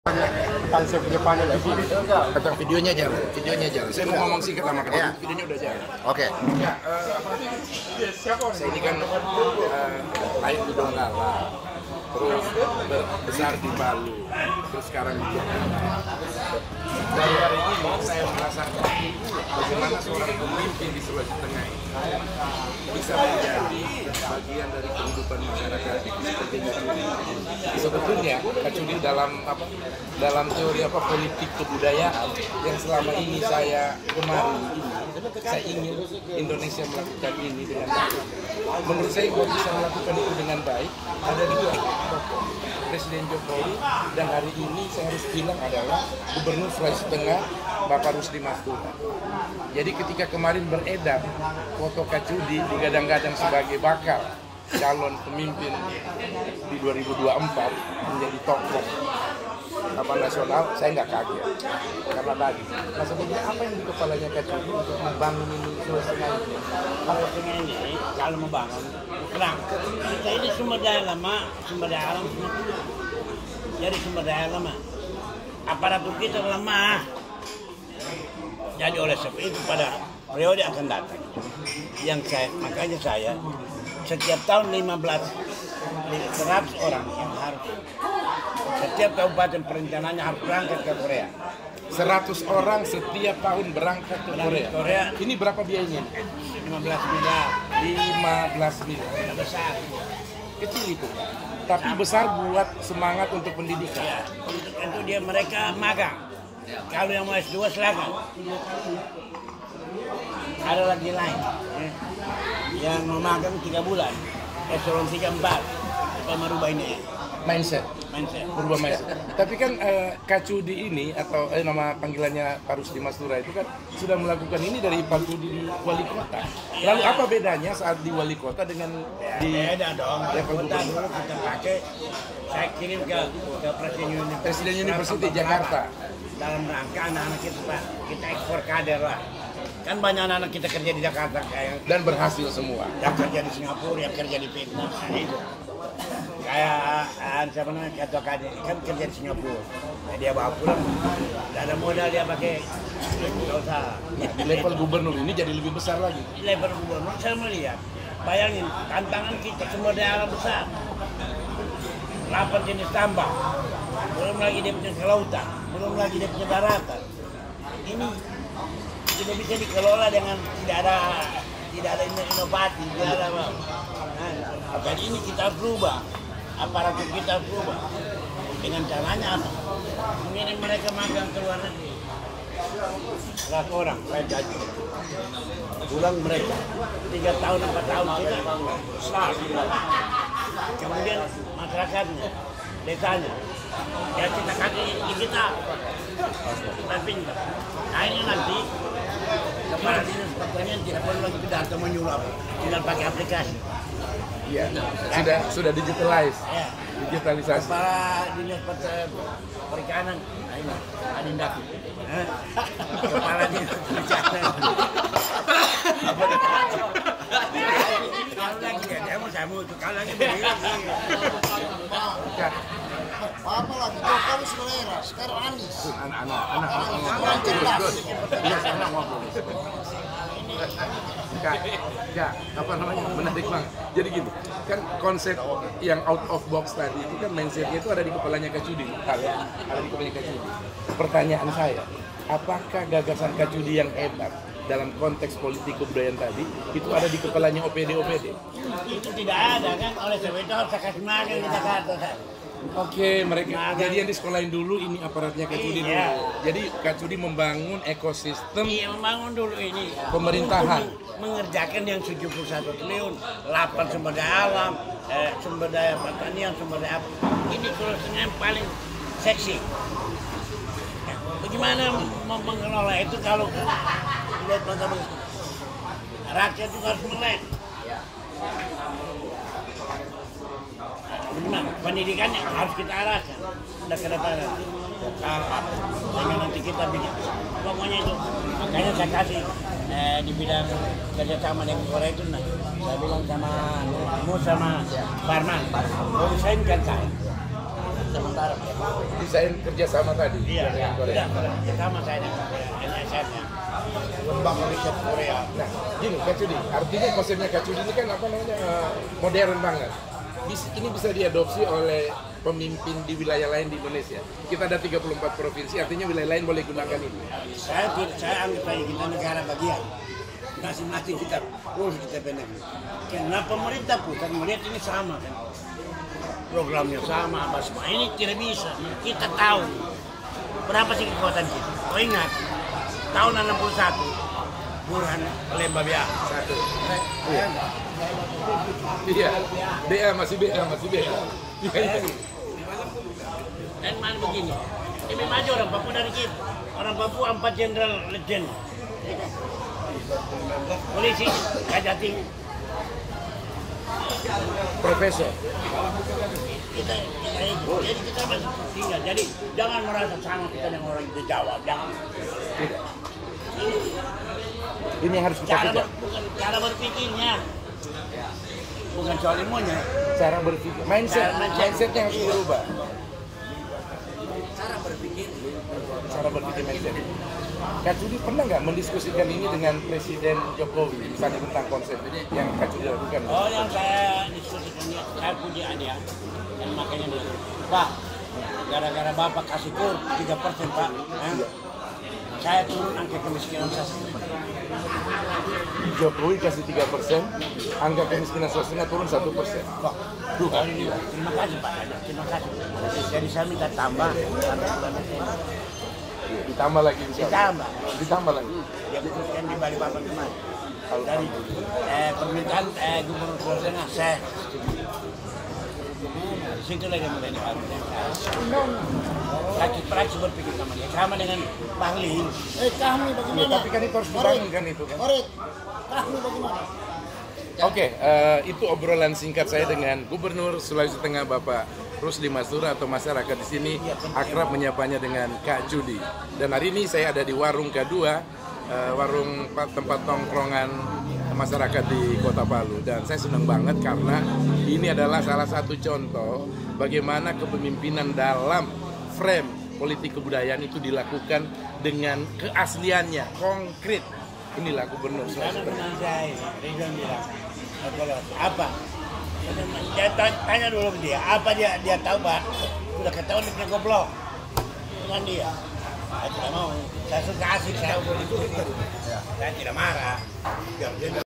Saya punya panel di sini. Kata videonya jalan. Saya mau ngomong singkat sama kamu. Videonya udah jalan. Oke. Ya, saya ini kan lahir di Donggala, terus besar di Palu, terus sekarang di Jakarta. Dari hari ini saya merasakan bagaimana seorang pemimpin di Sulawesi Tengah ini bisa menjadi bagian dari kehidupan masyarakat seperti Kacudi. Sebetulnya Kacudi dalam teori politik kebudayaan yang selama ini saya saya ingin Indonesia melakukan ini dengan baik. Menurut saya kalau bisa melakukan itu dengan baik ada dua tokoh, Presiden Jokowi dan hari ini saya harus bilang adalah Gubernur Sulawesi Tengah Bapak Rusdi Mastura. Jadi ketika kemarin beredar foto Kacudi digadang-gadang sebagai bakal calon pemimpin di 2024 menjadi tokoh nasional, saya nggak kaget karena tadi. Nah sebenarnya apa yang di kepalanya Kacudi untuk membangun ini Sulawesi Tengah ini? Kalau ini kalau membangun, terang kita ini sumber daya lama, sumber daya alam semua. Jadi sumber daya lama, aparatur kita lemah. Jadi oleh sebab itu pada periode akan datang, makanya saya setiap tahun 100 orang yang harus setiap kabupaten perencanaannya harus berangkat ke Korea. 100 orang setiap tahun berangkat ke Korea. Ini berapa biayanya? 15 miliar. 15 miliar. Besar. Kecil itu, tapi besar buat semangat untuk pendidikan. Ya, untuk dia mereka magang. Kalau yang mau S2 silakan. Ada lagi lain yang mau magang 3 bulan, eselon 3 4, supaya merubah ini mindset. Berubah mindset. Tapi kan Kacudi ini atau nama panggilannya Pak Rusdi Mastura itu kan sudah melakukan ini dari Pak Kacudi di wali kota. Lalu apa bedanya saat di wali kota dengan di beda dong. level Kota gubernur? dulu kita pakai, saya kirim ke Presiden University Jakarta. Dalam rangka anak-anak kita ekspor kader lah. Kan banyak anak-anak kita kerja di Jakarta kayak Dan berhasil semua. yang kerja di Singapura, yang kerja di Vietnam, itu. Kayak siapa namanya Ketua Kader kan kerja di Singapura, nah, dia bawa pulang, tidak ada modal dia pakai, nggak usah. Di level gubernur ini jadi lebih besar lagi. Di level gubernur saya melihat, bayangin tantangan kita sumber daya alam besar, 8 jenis tambang, belum lagi dia punya kelautan, belum lagi dia punya daratan. Ini tidak bisa dikelola dengan tidak ada inovasi, tidak ada apa. Nah, jadi ini kita harus berubah, aparatur kita harus berubah. Dengan caranya apa? Mengirim mereka magang ke luar negeri. 100 orang, saya gaji. Pulang mereka 3 tahun 4 tahun kita start. Kemudian masyarakatnya, desanya, ya kita kasih kita pintar. Nah ini nanti kepala dinas pertanian tidak perlu lagi ke data menyulam, tinggal pakai aplikasi. Iya, sudah digitalize. Ya. Digitalisasi. Kepala dinas perikanan, ini Adindak. Kepala dinas perikanan. Kalau lagi dia mau kalau lagi begini. Apa lagi? Jokowi selera, sekarang Anies. Anak-anak. Iya, anak ngobrol. Apa namanya, menarik banget. Jadi gini, kan konsep yang out of box tadi itu kan mindsetnya itu ada di kepalanya Kacudi. Ada di kepalanya Kacudi. Pertanyaan saya, apakah gagasan Kacudi yang hebat dalam konteks politik kebudayaan tadi itu ada di kepalanya OPD? Itu tidak ada kan, oleh sebab itu harus saya kasih magang di Jakarta. Oke, mereka jadi yang disekolahin dulu ini aparatnya Kacudi dulu. Iya. Jadi Kacudi membangun ekosistem Membangun dulu ini pemerintahan. Mengerjakan yang 71 triliun, 8 sumber daya alam, sumber daya pertanian, sumber daya apa. Ini Sulawesi yang paling seksi. Bagaimana mengelola itu kalau lihat bagaimana rakyat juga harus melek. Bagaimana? Pendidikannya harus kita arahkan udah ke depan sehingga nanti kita bikin pokoknya itu. Makanya saya kasih di bidang kerjasama dengan Korea itu saya bilang sama Mus sama Barman, produsen kan saya sementara. Desain kerjasama tadi Iya, dengan Korea. sama saya dengan NSN-nya. Lembaga riset Korea. Nah, gini Kak Cudi, artinya konsepnya Kak Cudi ini kan apa namanya modern banget. Ini bisa diadopsi oleh pemimpin di wilayah lain di Indonesia. Kita ada 34 provinsi, artinya wilayah lain boleh gunakan ini. Saya anggap aja kita negara bagian. Masing-masing kita urus kita benar. Karena pemerintah bukan melihat ini sama kan. Programnya sama, apa semua. Ini tidak bisa. Kita tahu berapa sih kekuatan kita. Oh ingat, tahun 61 Burhan Lembah BA. Satu. Iya. BA masih BA. Iya. Dan mana begini, ini maju orang Papua dari kita. Orang Papua 4 jenderal legend. Polisi, Kajating. Profesor. Kita itu. Jadi kita masih tinggal. Jadi jangan merasa sama kita dengan orang di Jawa. Jangan. Tidak. Ini yang harus kita kejar. Cara berpikirnya. Bukan soal ilmunya. Cara berpikir, mindsetnya harus berubah. Cara berpikir mindset. Kak Cudi pernah nggak mendiskusikan ini dengan Presiden Jokowi, misalnya tentang konsep ini yang Kak Cudi lakukan? Oh, yang saya diskusikan ini, saya punya dia, dan makanya dia, Pak, gara-gara Bapak kasih kur 3% Pak, saya turun angka kemiskinan saya. Jokowi kasih 3%, angka kemiskinan swastanya turun 1%. Kok? Terima kasih Pak, terima kasih. Jadi saya minta tambah, Ditambah lagi, ditambah lagi. dia putuskan di Bali Bapak kemarin. Dari permintaan Gubernur Sulawesi Tengah, saya di situ lagi mulai dibangun. Praksi berpikir sama dengan Bahli. Kami bagaimana? Tapi kan itu harus dibangun kan itu kan. Farid, kami bagaimana? Oke, itu obrolan singkat saya dengan Gubernur Sulawesi Tengah Bapak Rusdi Mastura, atau masyarakat di sini akrab menyapanya dengan Kak Cudi. Dan hari ini saya ada di warung K2, warung tempat nongkrongan masyarakat di Kota Palu. Dan saya senang banget karena ini adalah salah satu contoh bagaimana kepemimpinan dalam frame politik kebudayaan itu dilakukan dengan keasliannya, konkret. Inilah Gubernur Sulawesi Tengah. Ridwan bilang, apa? Dia tanya dulu ke dia, apa dia tahu Pak? Sudah ketahuan dia goblok dengan dia. Saya tidak mau, saya suka asik, saya tidak marah.